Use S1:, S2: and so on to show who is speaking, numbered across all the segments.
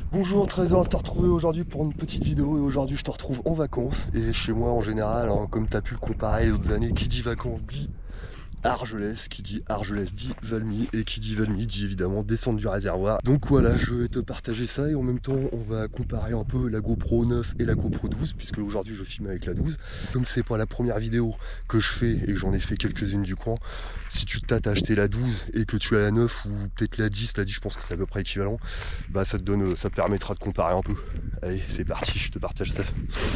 S1: Bonjour, très heureux de te retrouver aujourd'hui pour une petite vidéo et aujourd'hui je te retrouve en vacances et chez moi en général, hein, comme tu as pu le comparer les autres années, qui dit vacances dit Argelès, qui dit Argelès dit Valmy et qui dit Valmy dit évidemment descendre du réservoir. Donc voilà, je vais te partager ça et en même temps on va comparer un peu la GoPro 9 et la GoPro 12 puisque aujourd'hui je filme avec la 12. Comme c'est pas la première vidéo que je fais et que j'en ai fait quelques-unes du coin, si tu te tâtes à acheter la 12 et que tu as la 9 ou peut-être la 10 je pense que c'est à peu près équivalent, bah ça te permettra de comparer un peu. Allez, c'est parti, je te partage ça.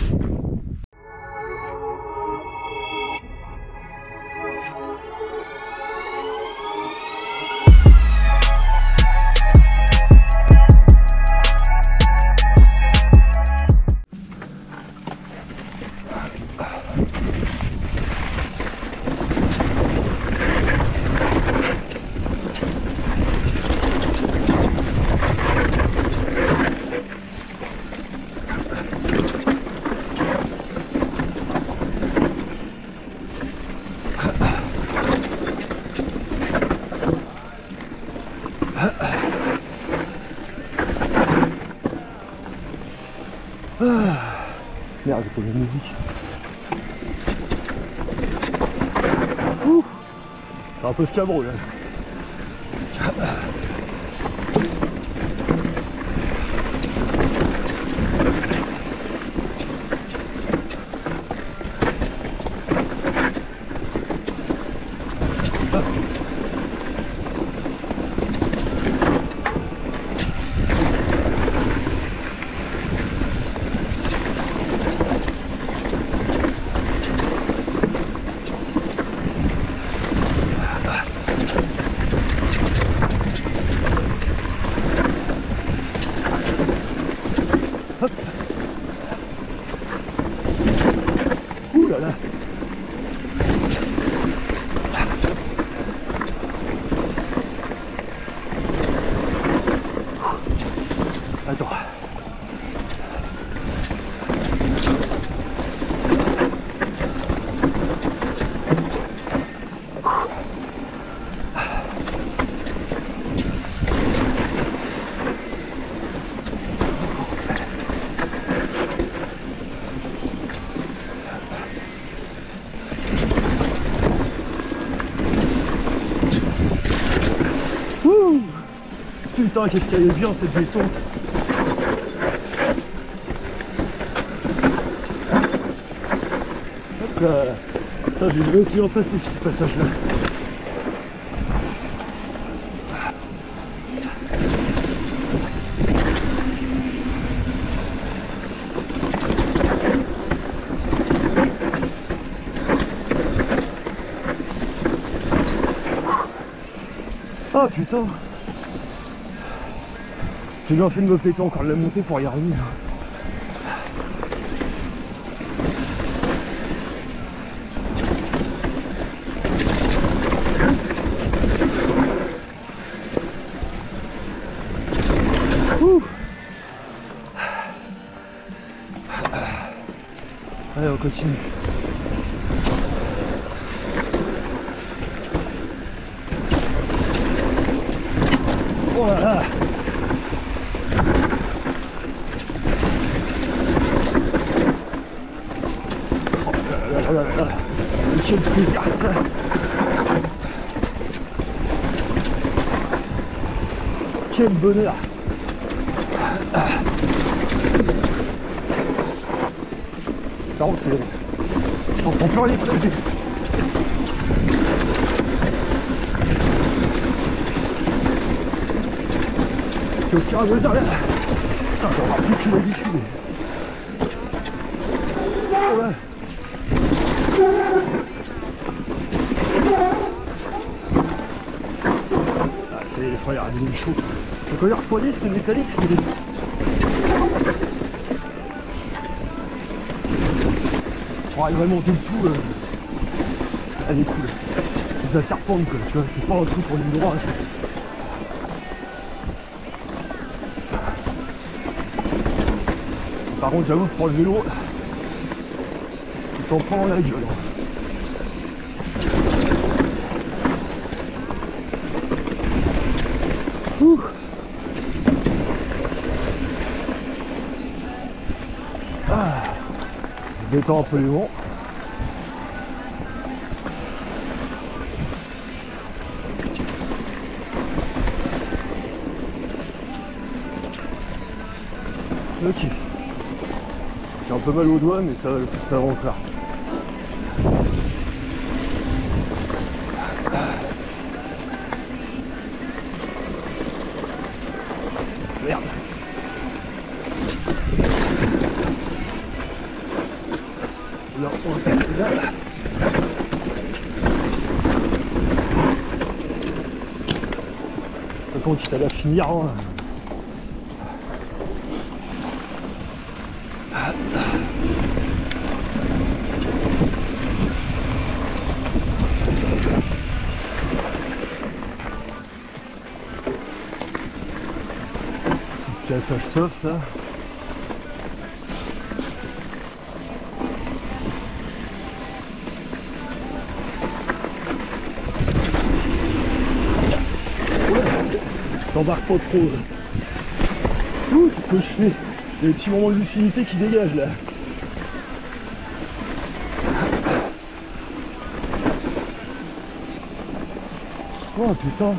S1: Merde, j'ai pas la musique. C'est un peu scabreux là. Ouh là là. Attends. Putain, qu'est-ce qu'elle est bien cette descente. Hop là. Putain, j'ai dû aussi en passer ce petit passage là. Ah putain. J'ai bien fait de me péter encore de la montée pour y arriver. Ouh. Allez, on continue. Oh là là. Quel plaisir. Quel bonheur. Par contre, on peut rien faire. C'est au fur et à mesure là. Putain, j'en vois plus qu'une habitude. Oh ouais. Ah, c'est les fois, il y a un niveau chaud. Donc quand il refroidit, c'est métallique, c'est des... Oh, elle est vraiment dessous, elle est cool. C'est la serpente quoi, tu vois, c'est pas un truc pour ligne droite. Par contre, j'avoue, pour le vélo, il s'en prend dans la gueule. Je détends un peu les vents. Ok. J'ai un peu mal aux doigts, mais ça va encore. Merde. Là, on va passer là. Quand il va finir, hein. Cassage sauf ça. T'embarques pas trop. Ouh, qu'est-ce que je fais? Il y a des petits moments de lucidité qui dégagent là. Oh putain.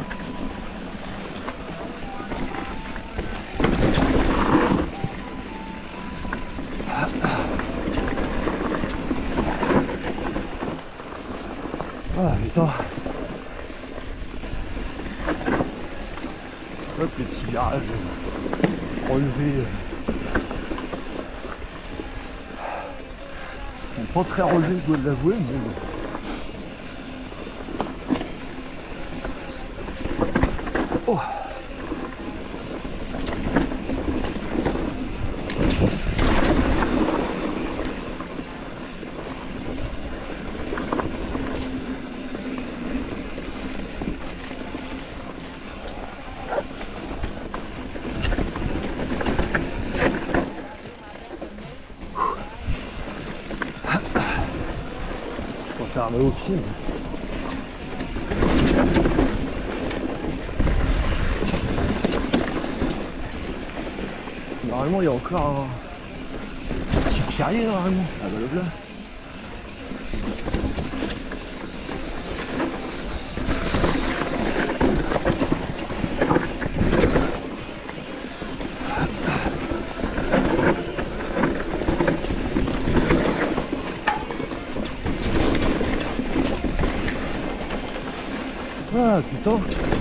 S1: Ah putain. Hop, les petits virages relevés. Ils sont pas très relevés, je dois l'avouer, mais bon. Oh. Ça a mal au pied. Normalement il y a encore un petit carrier normalement. Ah bah le là. Ah putain.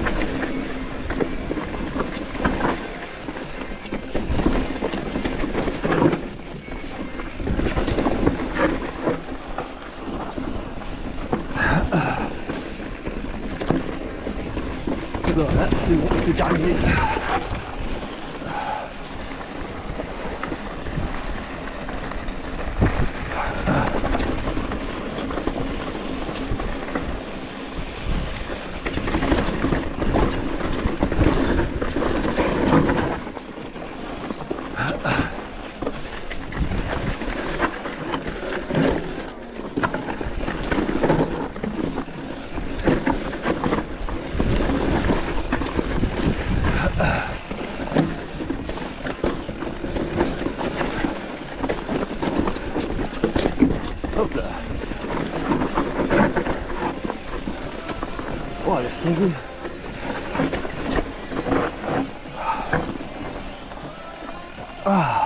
S1: Et ben là c'est bon, c'est terminé. Hop là. Oh, laisse tomber. Ah.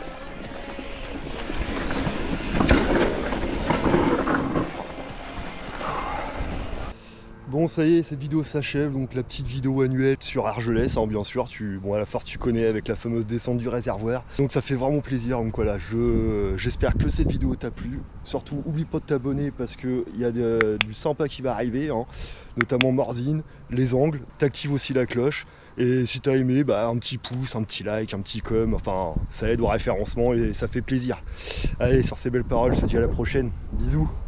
S1: Bon, ça y est, cette vidéo s'achève, donc la petite vidéo annuelle sur Argelès, hein, bien sûr, bon, à la force tu connais avec la fameuse descente du réservoir, donc ça fait vraiment plaisir, donc voilà, j'espère que cette vidéo t'a plu, surtout oublie pas de t'abonner parce qu'il y a du sympa qui va arriver, hein, notamment Morzine, les angles, t'actives aussi la cloche, et si t'as aimé, bah, un petit pouce, un petit like, un petit com, enfin, ça aide au référencement et ça fait plaisir. Allez, sur ces belles paroles, je te dis à la prochaine, bisous.